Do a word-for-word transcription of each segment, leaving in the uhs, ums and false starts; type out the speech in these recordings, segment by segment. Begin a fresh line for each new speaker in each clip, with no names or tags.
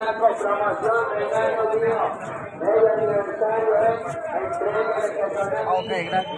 Ok, gracias.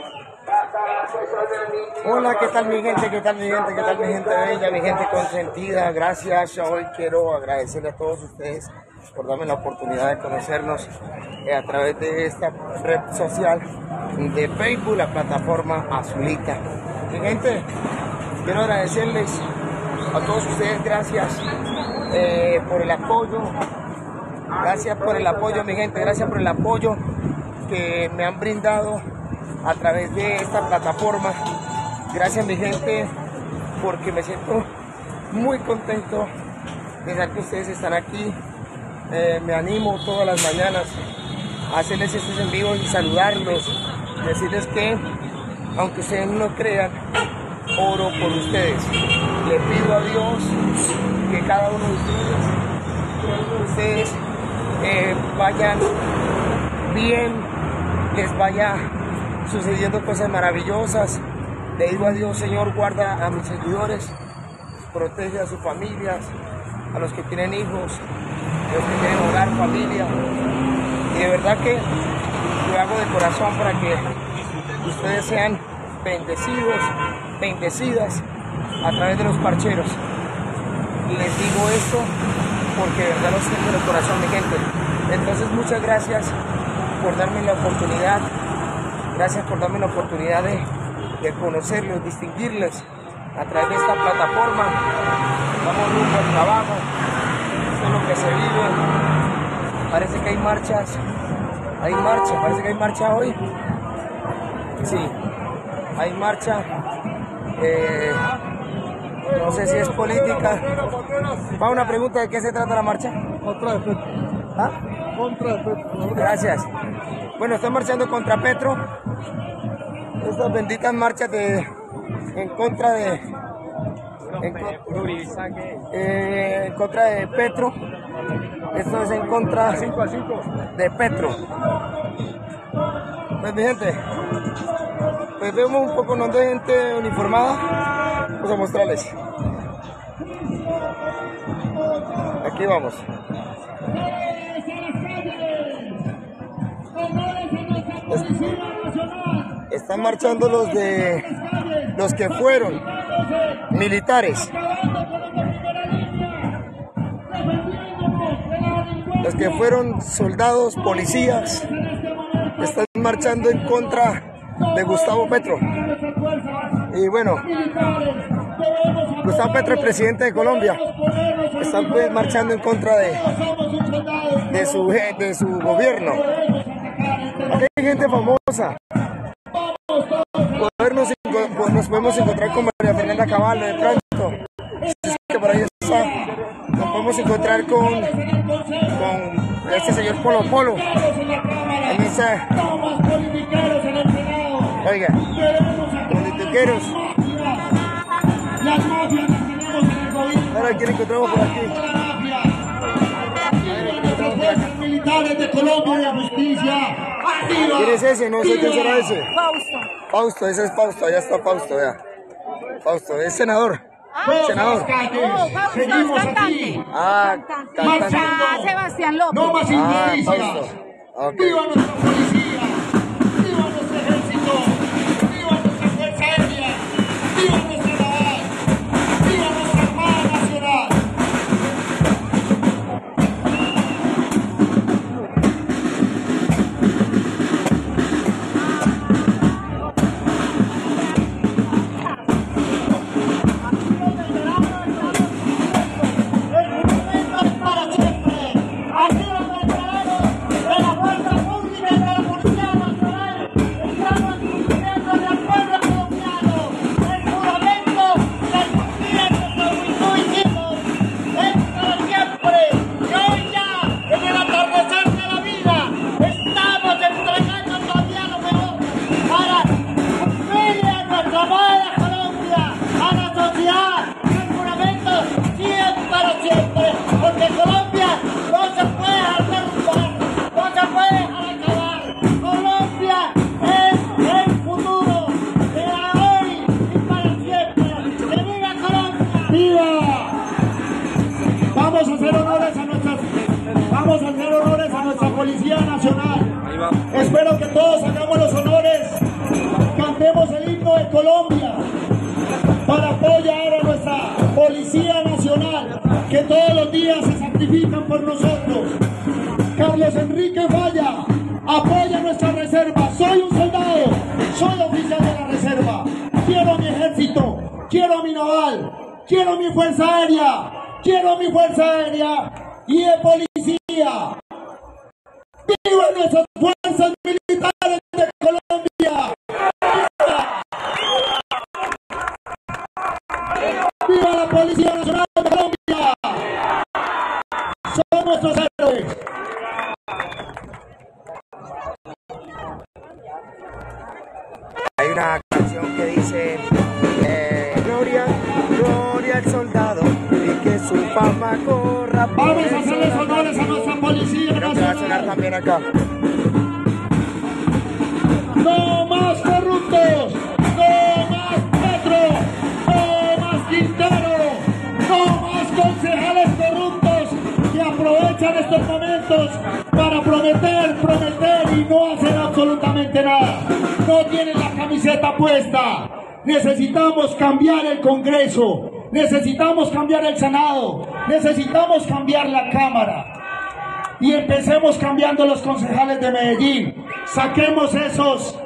Hola, ¿qué tal mi gente? ¿Qué tal mi gente? ¿Qué tal mi gente bella? Mi gente consentida, gracias. Hoy quiero agradecerle a todos ustedes por darme la oportunidad de conocernos eh, a través de esta red social de Facebook, la plataforma Azulita. Mi gente, quiero agradecerles a todos ustedes, gracias eh, por el apoyo, gracias por el apoyo mi gente, gracias por el apoyo que me han brindado a través de esta plataforma. Gracias mi gente, porque me siento muy contento de saber que ustedes están aquí. Eh, me animo todas las mañanas a hacerles estos en vivo y saludarlos, decirles que aunque ustedes no crean, oro por ustedes. Le pido a Dios que cada uno de ustedes, cada uno de ustedes eh, vayan bien, les vaya sucediendo cosas maravillosas. Le digo a Dios, Señor, guarda a mis seguidores, protege a sus familias, a los que tienen hijos, a los que tienen hogar, familia. Y de verdad que lo hago de corazón para que ustedes sean bendecidos, bendecidas a través de los parcheros. Y les digo esto porque de verdad los tengo en el corazón, mi gente. Entonces, muchas gracias por darme la oportunidad. Gracias por darme la oportunidad de, de conocerlos, distinguirles a través de esta plataforma. Vamos rumbo al trabajo, esto es lo que se vive. Parece que hay marchas, hay marcha, parece que hay marcha hoy. Sí, hay marcha, eh, no sé si es política. Va una pregunta, ¿de qué se trata la marcha?
Contra de Petro.
¿Ah?
Contra de Petro.
Gracias. Bueno, están marchando contra Petro. Estas benditas marchas de, en contra de en, eh, en contra de Petro. Esto es en contra de Petro. Pues mi gente, pues vemos un poco ¿no? de gente uniformada. Vamos a mostrarles. Aquí vamos. Están marchando los de los que fueron militares, los que fueron soldados, policías, están marchando en contra de Gustavo Petro. Y bueno, Gustavo Petro, el presidente de Colombia, están pues marchando en contra de, de, su, de su gobierno. Aquí hay gente famosa. Podernos, nos podemos encontrar con María Fernanda Caballo de pronto. Si es que por ahí está. Nos podemos encontrar con, con este señor Polo Polo. En esa... Oiga, politiqueros. Ahora quién encontramos por aquí.
Militares de Colombia y de justicia.
¿Quién es ese? No sé quién será ese.
Fausto.
Fausto, ese es Fausto, allá está Fausto, vea. Fausto, es senador.
Ah,
senador.
Oh, Fausto es cantante.
Ah, cantante.
Ah, Sebastián López.
No más
Ah,
injusticias.
Fausto. Ok.
¡Viva nuestra policía! ¡Viva nuestro ejército! ¡Viva nuestra fuerza aérea! ¡Viva nuestra naval! ¡Viva nuestra Armada Nacional!
Para siempre. Aquí los veteranos de la fuerza pública y de la policía
Vamos a hacer honores a nuestra Policía Nacional. Espero que todos hagamos los honores, cantemos el himno de Colombia para apoyar a nuestra Policía Nacional, que todos los días se sacrifican por nosotros. Carlos Enrique Falla apoya nuestra reserva. Soy un soldado, soy oficial de la reserva. Quiero a mi ejército, quiero a mi naval, quiero a mi fuerza aérea, quiero a mi fuerza aérea y de policía. ¡Viva nuestras fuerzas militares de Colombia! ¡Viva! ¡Viva la Policía Nacional de Colombia! ¡Son nuestros héroes!
Hay una canción que dice eh, Gloria, gloria al soldado y que su fama corra.
Vamos a hacerles honores a nuestra Policía
Creo que va a sonar
Nacional.
también acá.
¡No más corruptos! ¡No más Petro! ¡No más Quintero! ¡No más concejales corruptos que aprovechan estos momentos para prometer, prometer y no hacer absolutamente nada! No tienen la camiseta puesta. Necesitamos cambiar el Congreso, necesitamos cambiar el Senado, necesitamos cambiar la Cámara. Y empecemos cambiando los concejales de Medellín. Saquemos esos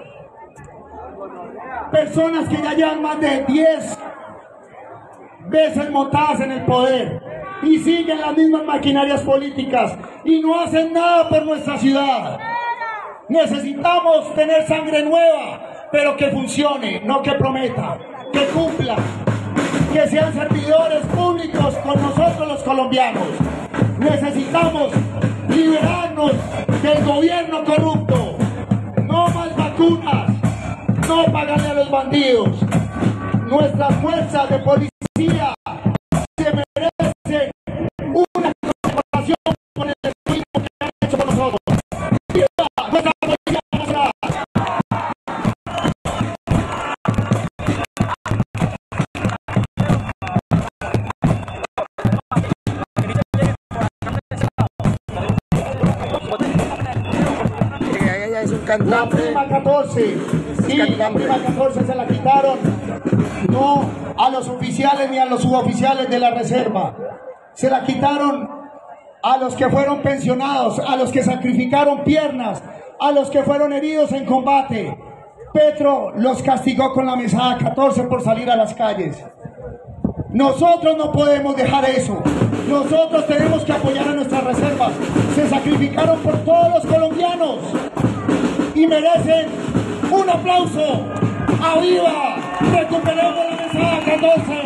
personas que ya llevan más de diez veces montadas en el poder y siguen las mismas maquinarias políticas y no hacen nada por nuestra ciudad. Necesitamos tener sangre nueva, pero que funcione, no que prometa, que cumpla, que sean servidores públicos con nosotros los colombianos. Necesitamos liberarnos del gobierno corrupto. No más vacunas, no pagarle a los bandidos. Nuestras fuerzas de policía se merecen una comparación con el destino que han hecho con nosotros. ¡Viva nuestra Policía Nacional!
Es un
La
cantante.
prima catorce, sí, la prima catorce se la quitaron, no a los oficiales ni a los suboficiales de la reserva, se la quitaron a los que fueron pensionados, a los que sacrificaron piernas, a los que fueron heridos en combate. Petro los castigó con la mesada catorce por salir a las calles. Nosotros no podemos dejar eso. Nosotros tenemos que apoyar a nuestras reservas. Se sacrificaron por todos los colombianos y merecen un aplauso. ¡Arriba! ¡Recuperemos la mesada catorce!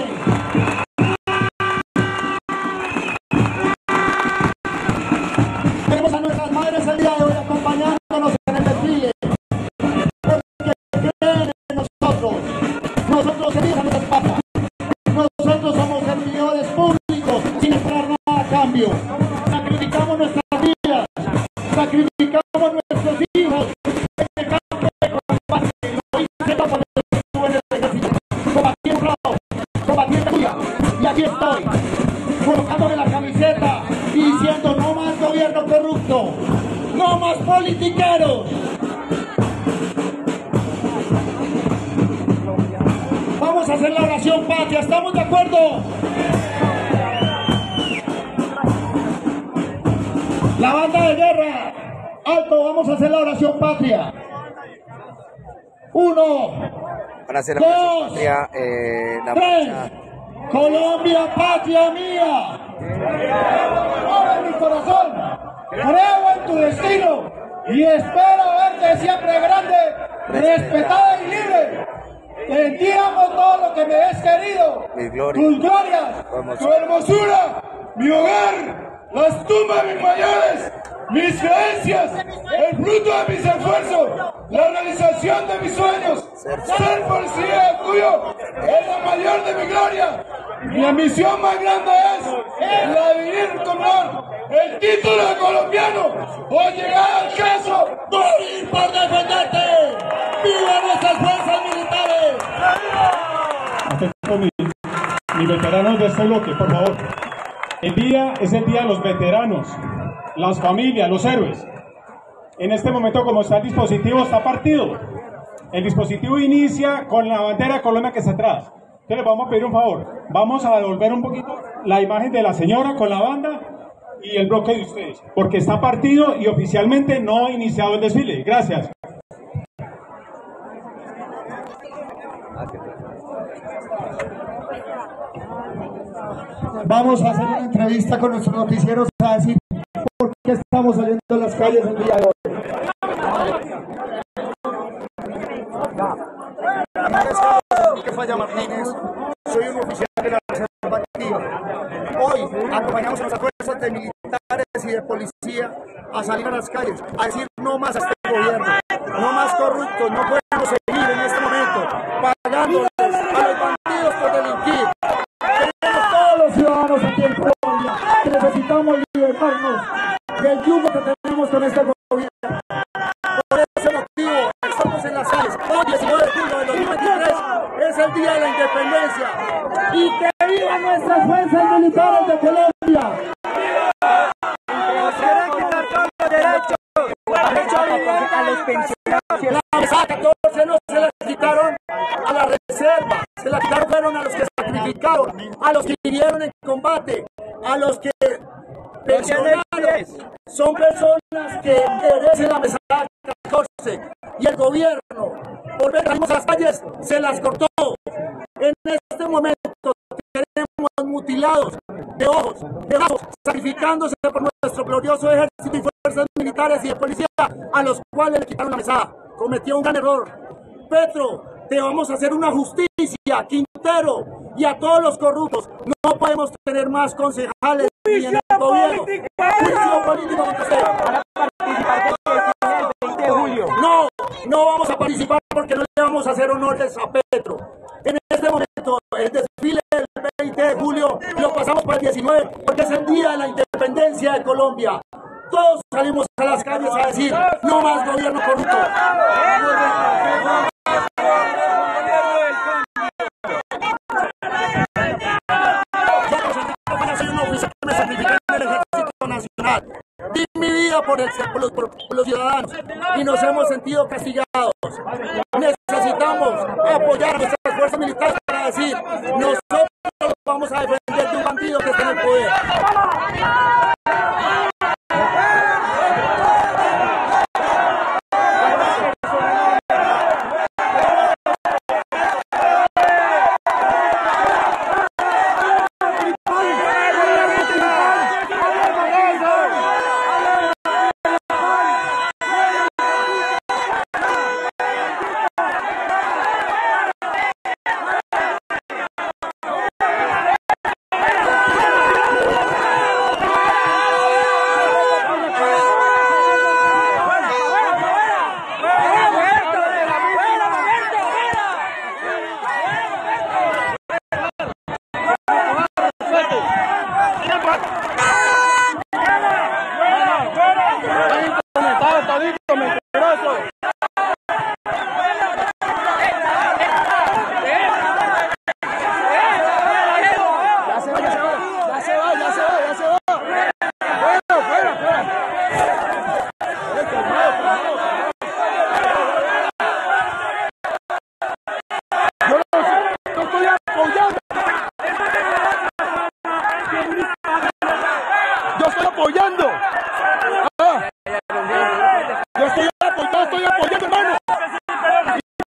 Tenemos a nuestras madres el día de hoy acompañándonos en el desfile, porque creen en nosotros. Nosotros servimos a nuestra patria. Nosotros somos servidores públicos sin esperar nada a cambio. Sacrificamos nuestras vidas, sacrificamos nuestros hijos en el campo de combate. Lo hice cuando estuve en el ejército, combatiendo un lado, combatiendo tuya. Y aquí estoy, colocándome la camiseta y diciendo no más gobierno corrupto, no más politiqueros. Vamos a hacer la oración patria, ¿estamos de acuerdo? La banda de guerra, alto, vamos a hacer la oración patria. Uno,
Para hacer la
dos,
oración patria, eh, la
tres.
marcha.
Colombia, patria mía. Ahora en mi corazón, creo en tu destino y espero verte siempre grande, respetada y libre. En ti amo todo lo que me es querido.
Mi gloria,
tus glorias,
tu hermosura.
tu hermosura, mi hogar, las tumbas de mis mayores, mis creencias, el fruto de mis esfuerzos, la realización de mis sueños. Ser policía tuyo es la mayor de mi gloria. Mi ambición más grande es la de vivir con honor el título de colombiano o llegar al caso, morir por defenderte. ¡Viva nuestras fuerzas militares!
Atención, mis, mis veteranos de este bloque, por favor. El día es el día de los veteranos, las familias, los héroes. En este momento, como está el dispositivo, está partido. El dispositivo inicia con la bandera de Colombia que está atrás. Entonces les vamos a pedir un favor. Vamos a devolver un poquito la imagen de la señora con la banda y el bloque de ustedes, porque está partido y oficialmente no ha iniciado el desfile. Gracias.
Vamos a hacer una entrevista con nuestros noticieros a decir por qué estamos saliendo a las calles el día de hoy.
Que Falla Martínez, soy un oficial de la Reserva Activa. Hoy acompañamos a nuestras fuerzas de militares y de policía a salir a las calles, a decir no más a este gobierno, no más corruptos, no podemos seguir en este momento pagándoles a los bandidos por delinquir.
Tenemos todos los ciudadanos aquí en Colombia que necesitamos libertarnos del yugo que tenemos con este gobierno.
Por ese motivo estamos en las calles. Hoy, diecinueve de julio de dos mil veintitrés, es el día de la independencia.
Y que vivan nuestras fuerzas militares de Colombia.
A los pensionados. La mesada catorce no se la quitaron a la reserva, se la quitaron fueron a los que sacrificaron, a los que hirieron en combate, a los que pensionaron. Son personas que merecen la mesada catorce y el gobierno, por ver a las calles, se las cortó. En este momento tenemos mutilados de ojos, de brazos, sacrificándose por nuestro glorioso ejército y fuerzas militares y de policía, a los cuales le quitaron la mesada. Cometió un gran error. Petro, te vamos a hacer una justicia, Quintero, y a todos los corruptos. No podemos tener más concejales ni en el gobierno. Juicio político contra usted. ¿Para participar del veinte de julio? No, no vamos a participar porque no le vamos a hacer honores a Petro. En este momento, el desfile del veinte de julio lo pasamos para el diecinueve porque es el día de la independencia de Colombia. Todos salimos a las calles a decir, no más gobierno corrupto. Soy un oficial que me sacrifiqué en el Ejército Nacional. Di mi vida por, el, por, los, por, por los ciudadanos y nos hemos sentido castigados. Necesitamos apoyar a nuestras fuerzas militares para decir, nosotros vamos a defender de un bandido que está en el poder.